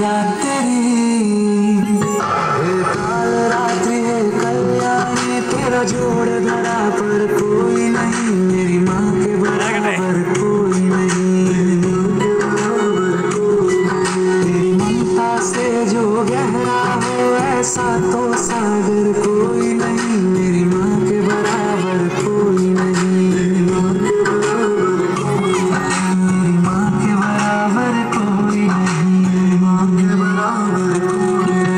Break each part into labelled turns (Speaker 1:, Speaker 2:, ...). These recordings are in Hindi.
Speaker 1: याद तेरी, काल रात्रि है कल्याणी, तेरा जोड़ धरा पर कोई नहीं, मेरी माँ के बराबर कोई नहीं। तेरी ममता से जो गहरा हो ऐसा तो सागर कोई नहीं, मेरी माँ के बराबर कोई नहीं। मेरी माँ के बराबर कोई नहीं, मेरी माँ के बराबर कोई नहीं।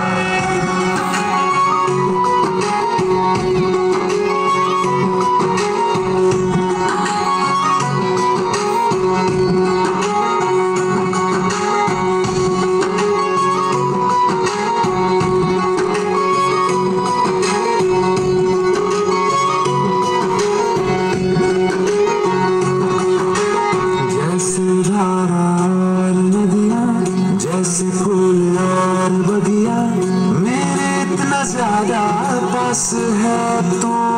Speaker 1: जैसे फूल और बगिया, मेरे इतना ज्यादा पास है तू।